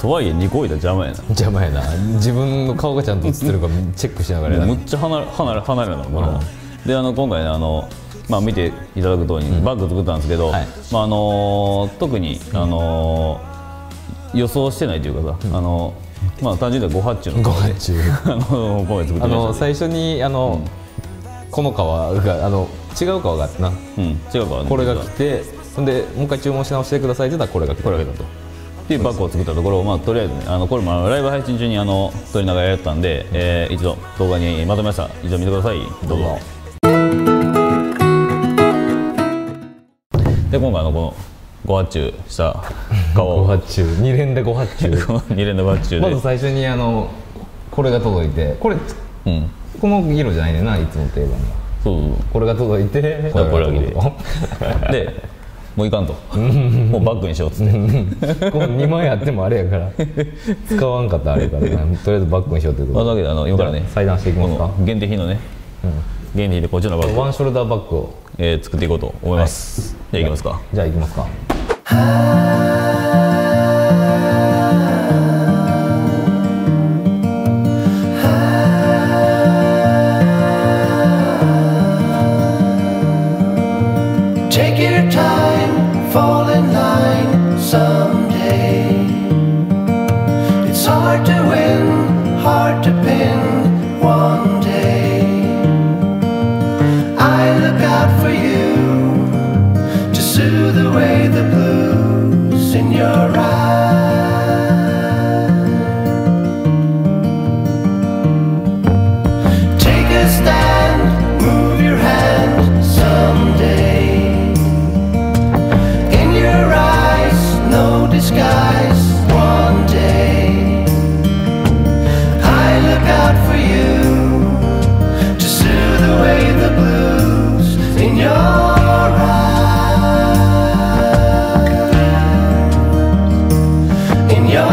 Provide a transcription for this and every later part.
とはいえ2個置いたら邪魔やな。 邪魔やな。自分の顔がちゃんと映ってるかチェックしながらやな。 むっちゃ離れなのこれは。で今回ねまあ見ていただく通りにバッグ作ったんですけど、まあ特に予想してないというかさ、まあ単純にご発注のご発注今回作ってました。 最初にこの革が違う革があってな、 違う革これが来て、ほんでもう一回注文し直してくださいって言ったらこれが来たと。 っていうバッグを作ったところ、まあとりあえずねこれもライブ配信中に撮りながらやったんで、一度動画にまとめました。一度見てください。どうぞ。で今回このご発注した革をご発注2連でご発注 2連でご発注でまず最初にこれが届いて、これ、この色じゃないねんな、いつも定番が。 そうこれが届いてこれだけでもういかんともうバッグにしようっつってこの2枚あってもあれやから使わんかったらあれやから、とりあえずバッグにしようということで、 まあだけど今からね裁断していきますか。 限定品のね、限定品でこっちのバッグワンショルダーバッグを作っていこうと思います。じゃあいきますか。 じゃあいきますか。 Take your time, fall in line someday. It's hard to win, hard to pin one day. I look out for you to soothe away the blues in your eyes. Take a stand, move your hand someday. No disguise one day. I look out for you to soothe away the blues in your eyes. In your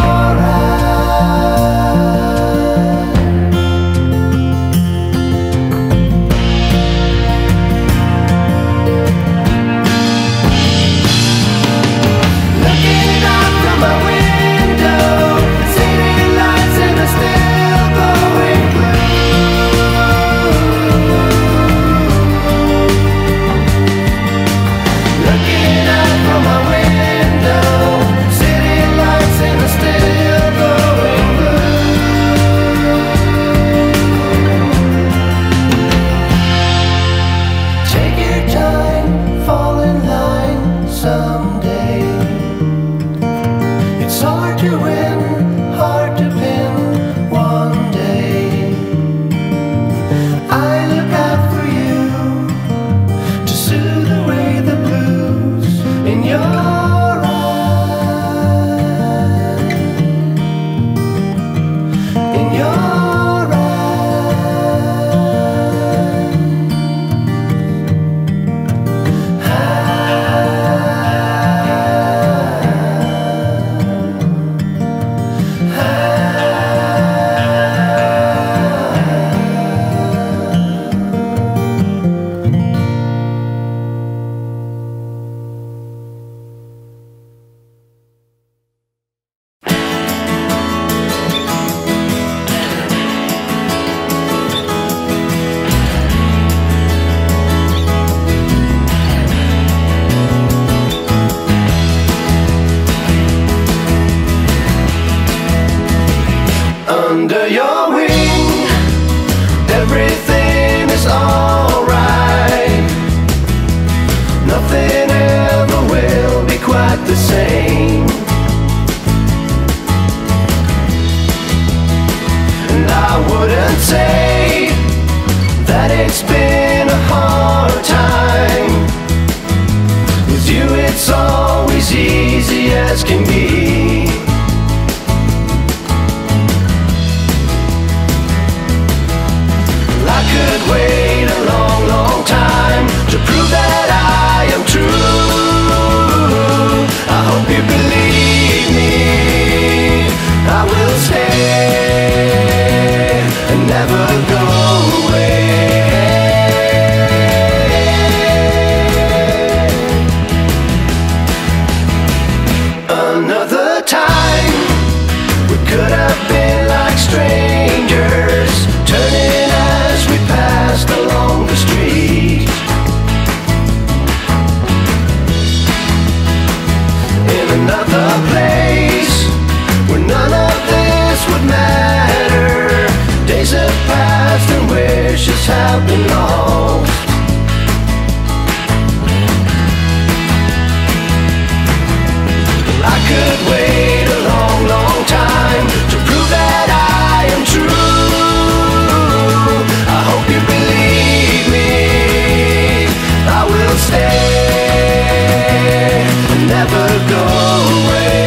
under your wing, everything is alright. Nothing ever will be quite the same. And I wouldn't say that it's been a hard time. With you it's always easy as can be. I could wait a long, long time to prove that I am true. I hope you believe me. I will stay and never go away. have been like strangers, turning as we passed along the street. In another place where none of this would matter, days have passed and wishes have been lost. I could wait a long, long time to prove that I am true. I hope you believe me. I will stay and never go away.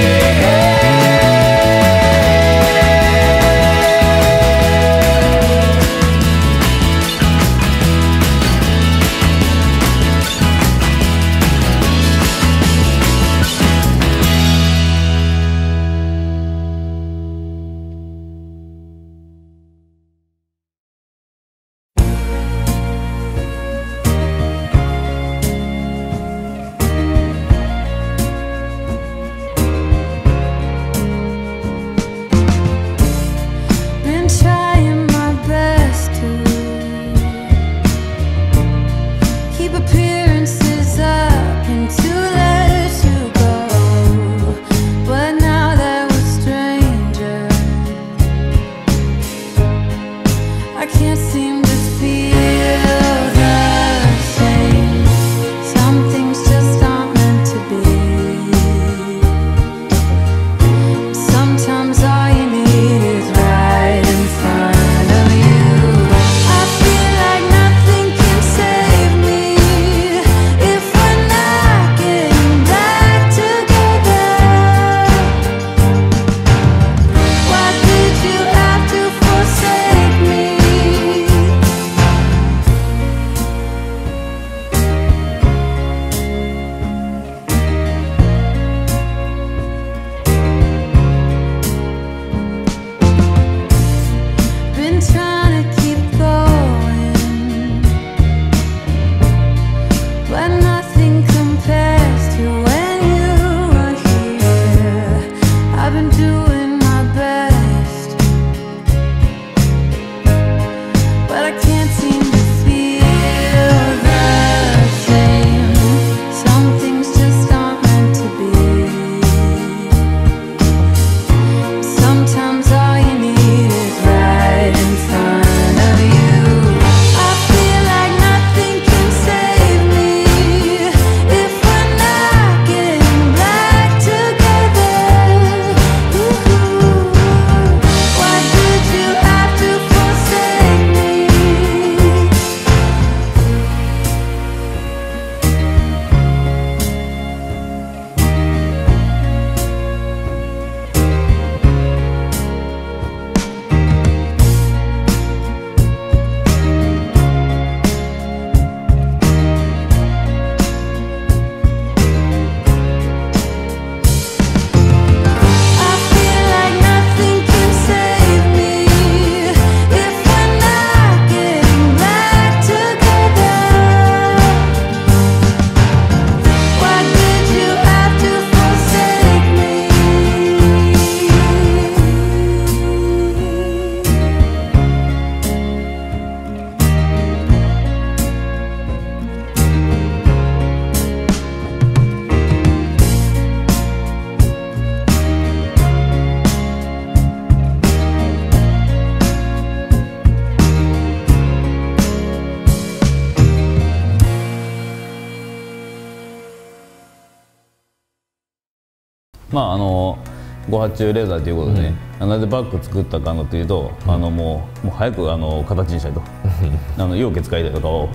まあご発注レーザーということでね、なぜバッグ作ったかのというと、もう早く形にしたいと容器使いたいとかを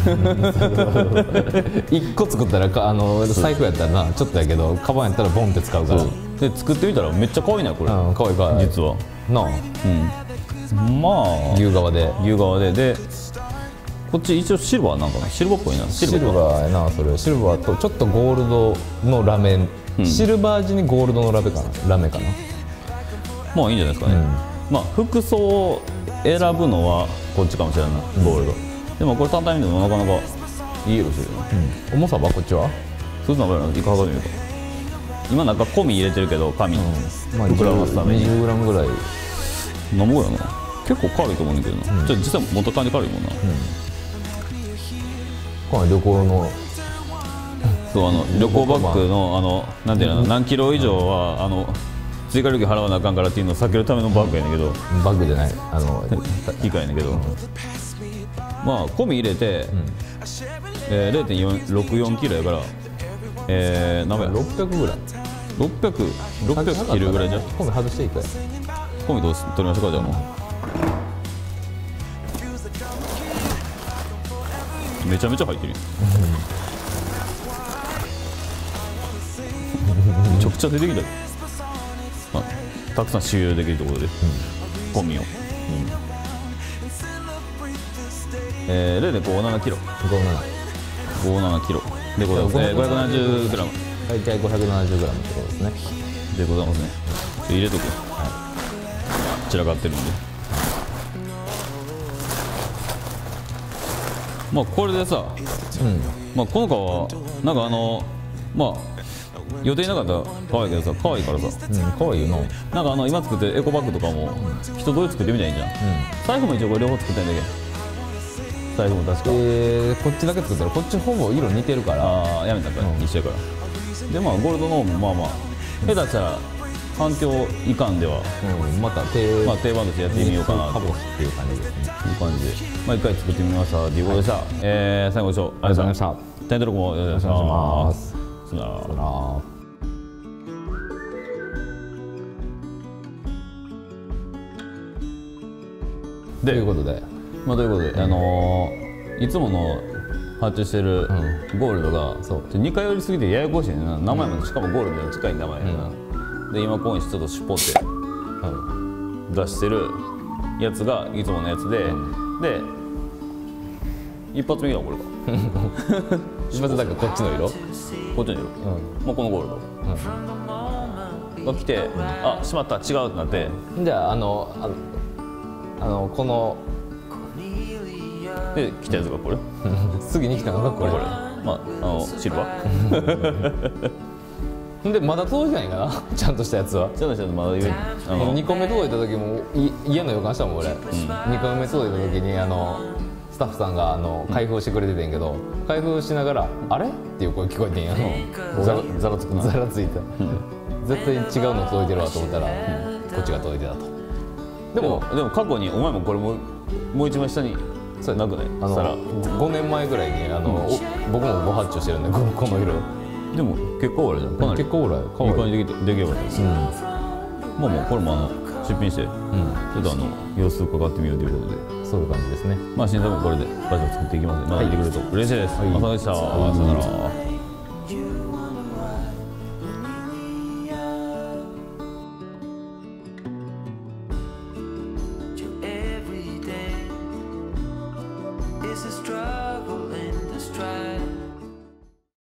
1個作ったら財布やったらなちょっとやけどカバンやったらボンって使うからで作ってみたらめっちゃ可愛いなこれ。可愛い可愛い実はなあ、 まあ牛側ででこっち一応シルバーなんかな、シルバーっぽいな。 シルバーやな。それシルバーとちょっとゴールドのラメ、シルバー地にゴールドのラメかな。 まあいいんじゃないですかね。まあ服装を選ぶのはこっちかもしれないな、ゴールド。でもこれ単体見てもなかなかいい色してるよね。 重さはこっちはそういうのは一回測ってみようか。今なんか込み入れてるけど紙、 まあ膨らますために 20g ぐらい何もやな結構軽いと思うんだけどな、じゃあ実際元感じ軽いもんな、 この旅行のそう旅行バッグのなんていうの何キロ以上は追加料金払わなあかんからっていうのを避けるためのバッグやねんけど、 バッグじゃない機械やねんけど、まあ込み入れて、0.64キロやから何ぼや 600ぐらい 600キロぐらいじゃん。 今度外していいかい。 込み取りましょうかじゃあもうめちゃめちゃ入ってるよめちゃくちゃ出てきたよ、まあ、たくさん収容できるところで、込みを、0.57キロ57キロでございます、570グラム大体570グラムってことですね。 でございますね。入れとく、散らかってるんで、まあこれでさ、まあこの子はなんかまあ予定なかったら可愛いけどさ、可愛いからさ、 可愛いよな。 なんか今作ってるエコバッグとかも一通り作ってみたらいいんじゃん、財布も一応これ両方作ってんだけど、財布も確かこっちだけ作ったらこっちほぼ色似てるから、 ああやめたから、一緒やからでまあゴールドの方もまあまあ下手したら環境いかんでは、 またまあ定番としてやってみようかなとカボスっていう感じですね。 いう感じで、まあ一回作ってみましたということでした。最後ご視聴ありがとうございました。タイトルコもよろしくお願いします。さよなら。 ということで、 まあということで、いつもの発注してるゴールドが2回寄りすぎてややこしいねんな。名前もしかもゴールドに近い名前やな。で今今週ちょっと絞って出してるやつがいつものやつで、で一発目がこれか一発だからこっちの色、 こっちの色、もうこのゴールドが来て、あしまった違うってなって、 じゃあこので来たやつがこれ次に来たのがこれ、 まあシルバーでまだ届いてないかなちゃんとしたやつは。 ちゃんとしたやつまだ言う 2個目届いた時も嫌な予感したもん俺、2個目届いた時にスタッフさんが開封してくれててんけど、開封しながら「あれ?」っていう声聞こえてんやざらつくな、 ざらついた、絶対違うの届いてるわと思ったら、こっちが届いてたと。 でも過去にお前もこれもう一枚下になくない 5年前ぐらいに僕もご発注してるんで、この色でも結構俺じゃん、かなり結構俺いい感じで出来上がったです、まあもうこれも出品して、ちょっと様子を伺ってみようということで、 そういう感じですね。 まあ新作もこれでバージョン作っていきますので、また見てくれると嬉しいです。お疲れ様でした。さよなら。